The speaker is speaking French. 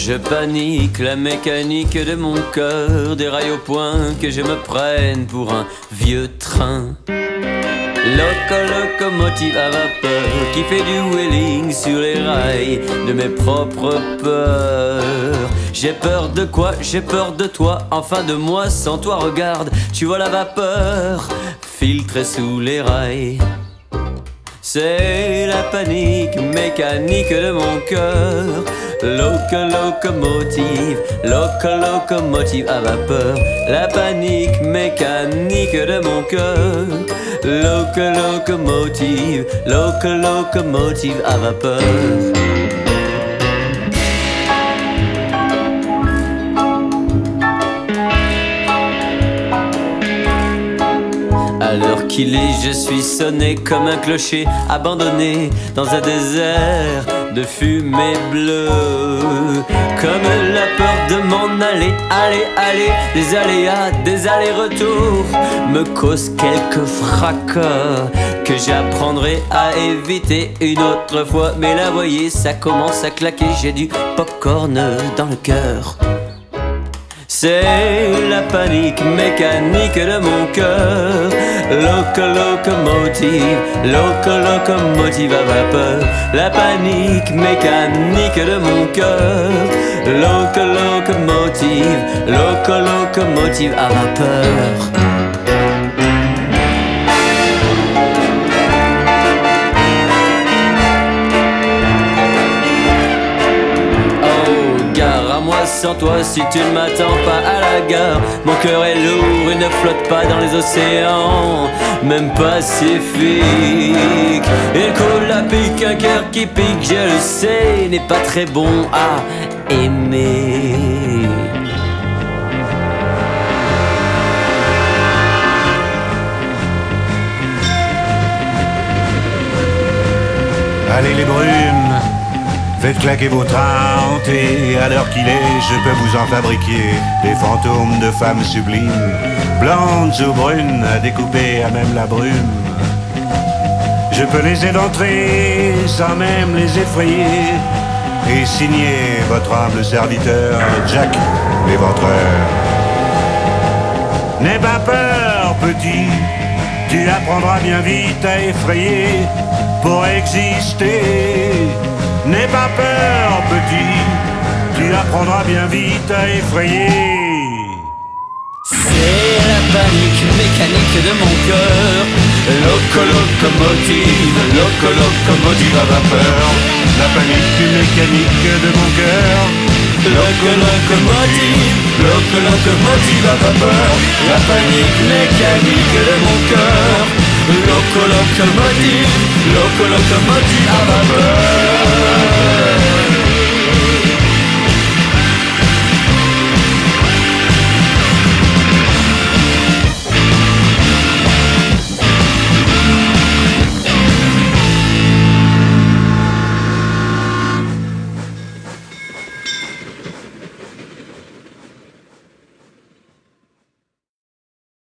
Je panique, la mécanique de mon cœur déraille au point que je me prenne pour un vieux train. Locomotive à vapeur qui fait du wheeling sur les rails de mes propres peurs. J'ai peur de quoi? J'ai peur de toi, enfin de moi sans toi. Regarde, tu vois la vapeur filtrée sous les rails. C'est la panique mécanique de mon cœur. Locomotive à vapeur. La panique mécanique de mon cœur. Locomotive à vapeur. À l'heure qu'il est, je suis sonné comme un clocher abandonné dans un désert de fumée bleue. Comme la peur de m'en aller, aller, des aléas, des allers-retours me causent quelques fracas que j'apprendrai à éviter une autre fois. Mais là, voyez, ça commence à claquer, j'ai du popcorn dans le cœur. C'est la panique mécanique de mon cœur. Locomotive à vapeur. La panique mécanique de mon cœur. Locomotive à vapeur. Sans toi, si tu ne m'attends pas à la gare, mon cœur est lourd, il ne flotte pas dans les océans, même Pacifique. Il coule à pic, un cœur qui pique, je le sais, n'est pas très bon à aimer. Allez les brumes, faites claquer vos trains hantés. À l'heure qu'il est, je peux vous en fabriquer des fantômes de femmes sublimes, blondes ou brunes, à découper à même la brume. Je peux les éventrer sans même les effrayer et signer votre humble serviteur, Jack l'Éventreur. N'aie pas peur, petit, tu apprendras bien vite à effrayer pour exister. N'aie pas peur, petit, tu apprendras bien vite à effrayer. C'est la panique mécanique de mon cœur. Locomotive à vapeur. La panique mécanique de mon cœur. Locomotive à vapeur. La panique mécanique de mon cœur. Locomotive à vapeur.